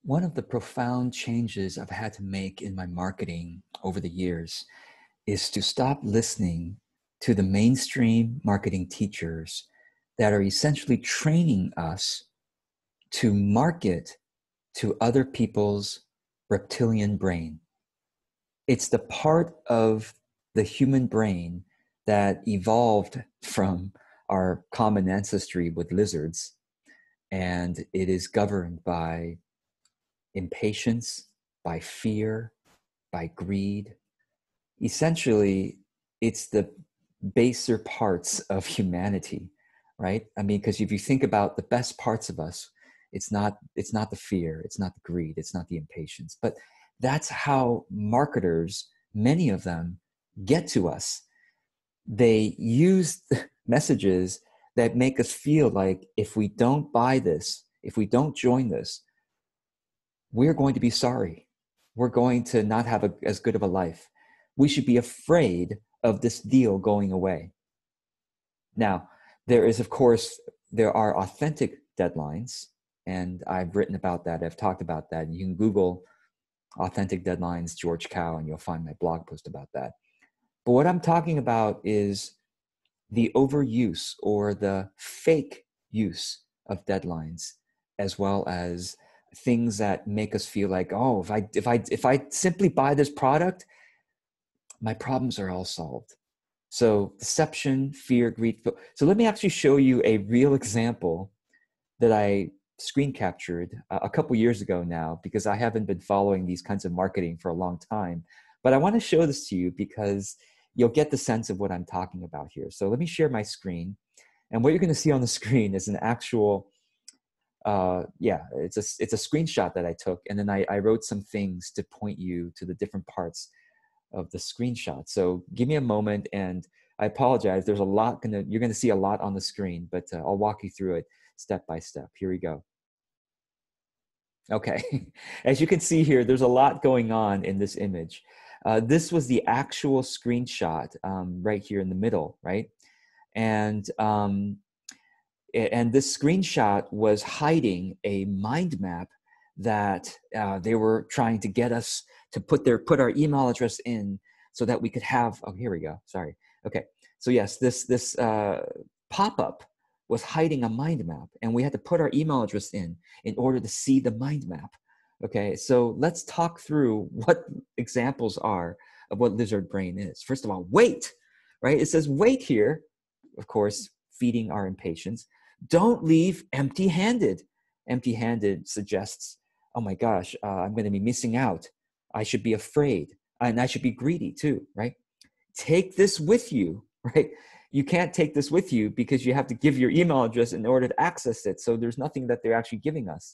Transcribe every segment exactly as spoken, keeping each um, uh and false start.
One of the profound changes I've had to make in my marketing over the years is to stop listening to the mainstream marketing teachers that are essentially training us to market to other people's reptilian brain. It's the part of the human brain that evolved from our common ancestry with lizards, and it is governed by impatience, by fear, by greed. Essentially, it's the baser parts of humanity, right? I mean, because if you think about the best parts of us, it's not it's not the fear, it's not the greed, it's not the impatience, but that's how marketers, many of them, get to us. They use messages that make us feel like if we don't buy this, if we don't join this, we're going to be sorry. We're going to not have a, as good of a life. We should be afraid of this deal going away. Now, there is, of course, there are authentic deadlines, and I've written about that. I've talked about that. You can Google authentic deadlines, George Cow, and you'll find my blog post about that. But what I'm talking about is the overuse or the fake use of deadlines, as well as things that make us feel like, oh, if I if I if I simply buy this product, my problems are all solved. So deception, fear, greed. So let me actually show you a real example that I screen captured a couple years ago now, because I haven't been following these kinds of marketing for a long time. But I want to show this to you because you'll get the sense of what I'm talking about here. So let me share my screen. And what you're going to see on the screen is an actual, uh, yeah, it's a, it's a screenshot that I took. And then I, I wrote some things to point you to the different parts of the screenshot. So give me a moment, and I apologize. There's a lot gonna, you're going to see a lot on the screen, but uh, I'll walk you through it step by step. Here we go. Okay, as you can see here, there's a lot going on in this image. Uh, this was the actual screenshot um, right here in the middle, right? And um, and this screenshot was hiding a mind map that uh, they were trying to get us to put their put our email address in so that we could have. Oh, here we go. Sorry. Okay. So yes, this this uh, pop-up was hiding a mind map, and we had to put our email address in in order to see the mind map. Okay, so let's talk through what examples are of what lizard brain is. First of all, wait, right? It says wait here, of course, feeding our impatience. Don't leave empty-handed. Empty-handed suggests, oh my gosh, uh, I'm going to be missing out. I should be afraid, and I should be greedy too, right? Take this with you, right? You can't take this with you because you have to give your email address in order to access it. So there's nothing that they're actually giving us.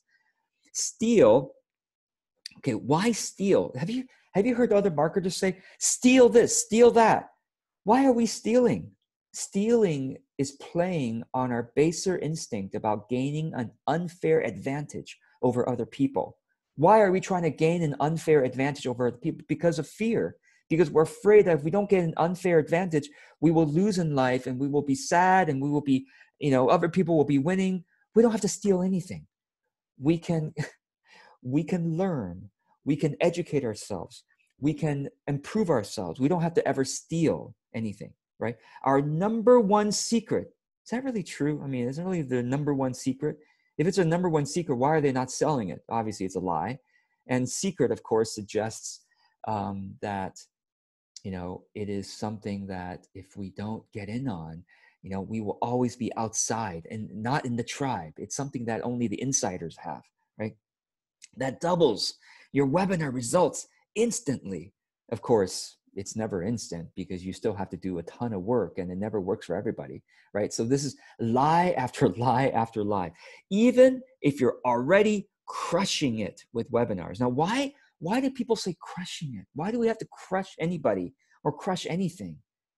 Steal. Okay, why steal? Have you have you heard other marketers say, steal this, steal that? Why are we stealing? Stealing is playing on our baser instinct about gaining an unfair advantage over other people. Why are we trying to gain an unfair advantage over other people? Because of fear. Because we're afraid that if we don't get an unfair advantage, we will lose in life, and we will be sad, and we will be, you know, other people will be winning. We don't have to steal anything. We can, we can learn. We can educate ourselves. We can improve ourselves. We don't have to ever steal anything, right? Our number one secret, is that really true? I mean, isn't really the number one secret? If it's a number one secret, why are they not selling it? Obviously, it's a lie. And secret, of course, suggests um, that, you know, it is something that if we don't get in on, you know, we will always be outside and not in the tribe. It's something that only the insiders have, right? That doubles your webinar results instantly. Of course, it's never instant because you still have to do a ton of work, and it never works for everybody, right? So this is lie after lie after lie, even if you're already crushing it with webinars. Now, why? Why do people say crushing it? Why do we have to crush anybody or crush anything?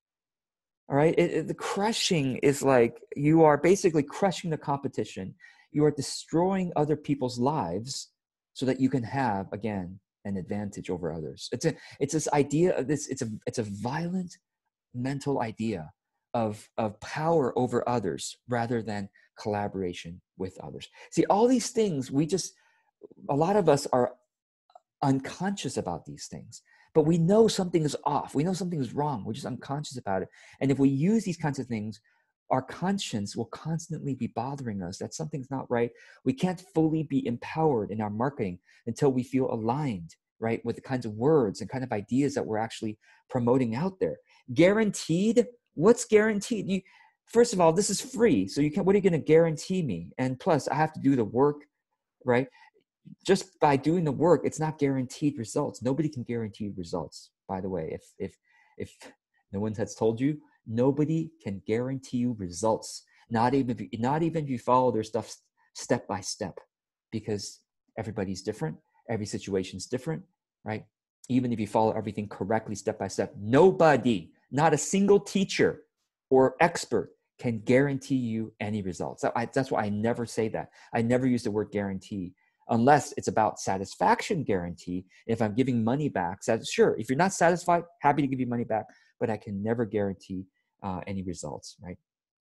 All right, it, it, the crushing is like you are basically crushing the competition. You are destroying other people's lives so that you can have, again, an advantage over others. It's a, it's this idea of this. It's a, it's a violent mental idea of of power over others rather than collaboration with others. See, all these things we just a lot of us are unconscious about these things, but we know something is off. We know something is wrong. We're just unconscious about it. And if we use these kinds of things, our conscience will constantly be bothering us that something's not right. We can't fully be empowered in our marketing until we feel aligned, right, with the kinds of words and kind of ideas that we're actually promoting out there. Guaranteed? What's guaranteed? You, first of all, this is free. So you can, what are you going to guarantee me? And plus, I have to do the work, right? Just by doing the work, it's not guaranteed results. Nobody can guarantee results, by the way. If if if no one has told you, nobody can guarantee you results. Not even if you, not even if you follow their stuff step by step, because everybody's different. Every situation's different, right? Even if you follow everything correctly step by step, nobody, not a single teacher or expert can guarantee you any results. I, that's why I never say that. I never use the word guarantee unless it's about satisfaction guarantee. If I'm giving money back, sure, if you're not satisfied, happy to give you money back, but I can never guarantee uh, any results, right?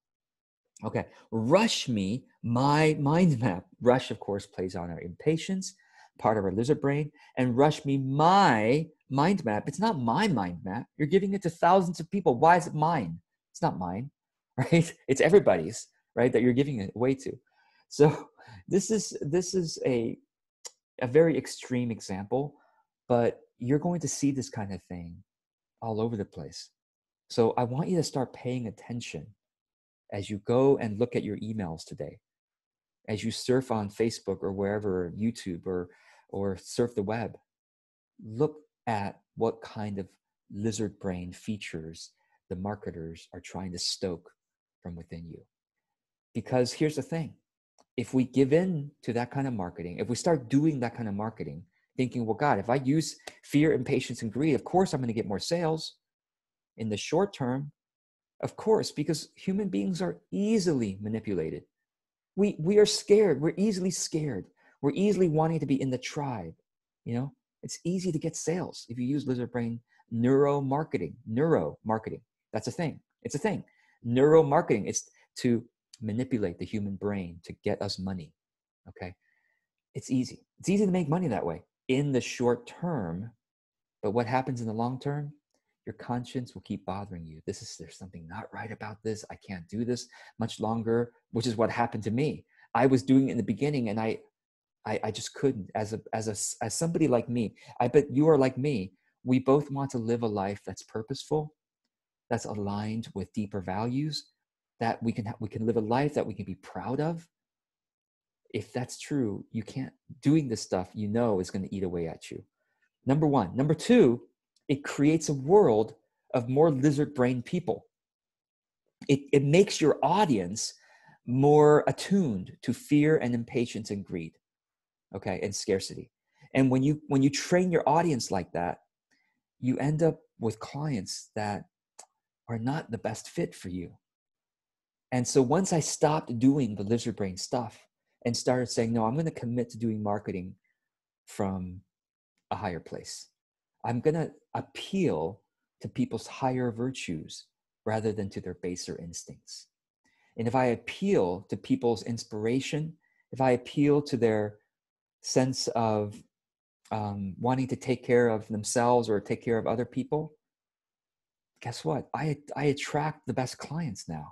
Okay, rush me, my mind map. Rush, of course, plays on our impatience, part of our lizard brain, and rush me, my mind map. It's not my mind map. You're giving it to thousands of people. Why is it mine? It's not mine, right? It's everybody's, right, that you're giving it away to. So this is this is a a very extreme example, but you're going to see this kind of thing all over the place. So I want you to start paying attention as you go and look at your emails today, as you surf on Facebook or wherever, YouTube or or surf the web. Look at what kind of lizard brain features the marketers are trying to stoke from within you. Because here's the thing. If we give in to that kind of marketing, if we start doing that kind of marketing, thinking, well, God, if I use fear, impatience, and greed, of course I'm going to get more sales in the short term. Of course, because human beings are easily manipulated. We, we are scared. We're easily scared. We're easily wanting to be in the tribe. You know, it's easy to get sales if you use lizard brain neuro marketing, neuro marketing. That's a thing. It's a thing. Neuro marketing is to manipulate the human brain to get us money. Okay. It's easy. It's easy to make money that way in the short term. But what happens in the long term? Your conscience will keep bothering you. This is, there's something not right about this. I can't do this much longer, which is what happened to me. I was doing it in the beginning and I, I, I just couldn't. As a, as a, as somebody like me, I bet you are like me. We both want to live a life that's purposeful, that's aligned with deeper values, that we can, we can live a life that we can be proud of. If that's true, you can't, doing this stuff, you know, is going to eat away at you. Number one. Number two, it creates a world of more lizard brain people. It, it makes your audience more attuned to fear and impatience and greed, okay, and scarcity. And when you when you train your audience like that, you end up with clients that are not the best fit for you. And so once I stopped doing the lizard brain stuff and started saying, no, I'm going to commit to doing marketing from a higher place. I'm going to appeal to people's higher virtues rather than to their baser instincts. And if I appeal to people's inspiration, if I appeal to their sense of um, wanting to take care of themselves or take care of other people, guess what? I, I attract the best clients now.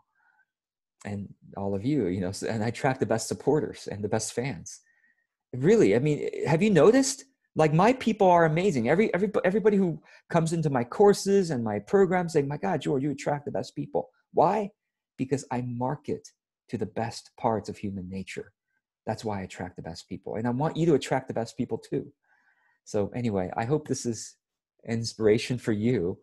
And all of you, you know, and I attract the best supporters and the best fans. Really, I mean, have you noticed? Like, my people are amazing. Every, every, everybody who comes into my courses and my programs say, my God, George, you attract the best people. Why? Because I market to the best parts of human nature. That's why I attract the best people. And I want you to attract the best people too. So anyway, I hope this is inspiration for you,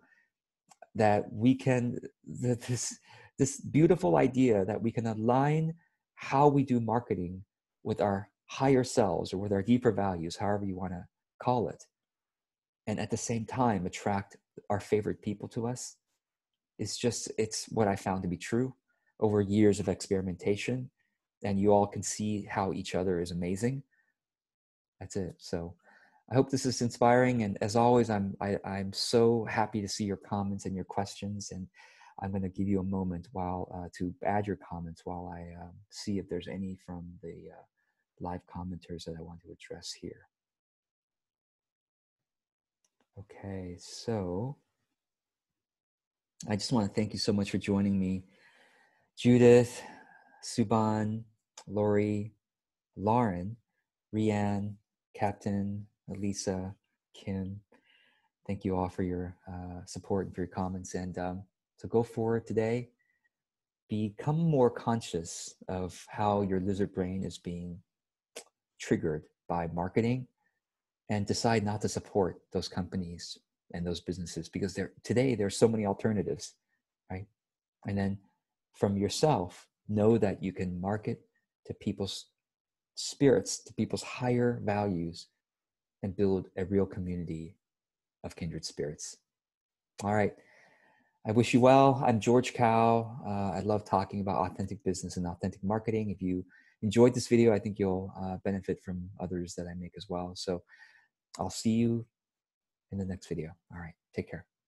that we can, that this, this beautiful idea that we can align how we do marketing with our higher selves or with our deeper values, however you want to call it, and at the same time attract our favorite people to us. It's just, it's what I found to be true over years of experimentation, and you all can see how each other is amazing. That's it. So I hope this is inspiring, and as always, I'm I, I'm so happy to see your comments and your questions, and I'm going to give you a moment while uh, to add your comments while I um, see if there's any from the uh, live commenters that I want to address here. Okay, so I just want to thank you so much for joining me. Judith, Suban, Lori, Lauren, Rianne, Captain, Elisa, Kim. Thank you all for your uh, support and for your comments. And um, so go forward today. Become more conscious of how your lizard brain is being triggered by marketing, and decide not to support those companies and those businesses, because there today there's so many alternatives, right? And then from yourself, know that you can market to people's spirits, to people's higher values, and build a real community of kindred spirits. All right. I wish you well. I'm George Kao. Uh, I love talking about authentic business and authentic marketing. If you enjoyed this video, I think you'll uh, benefit from others that I make as well. So I'll see you in the next video. All right. Take care.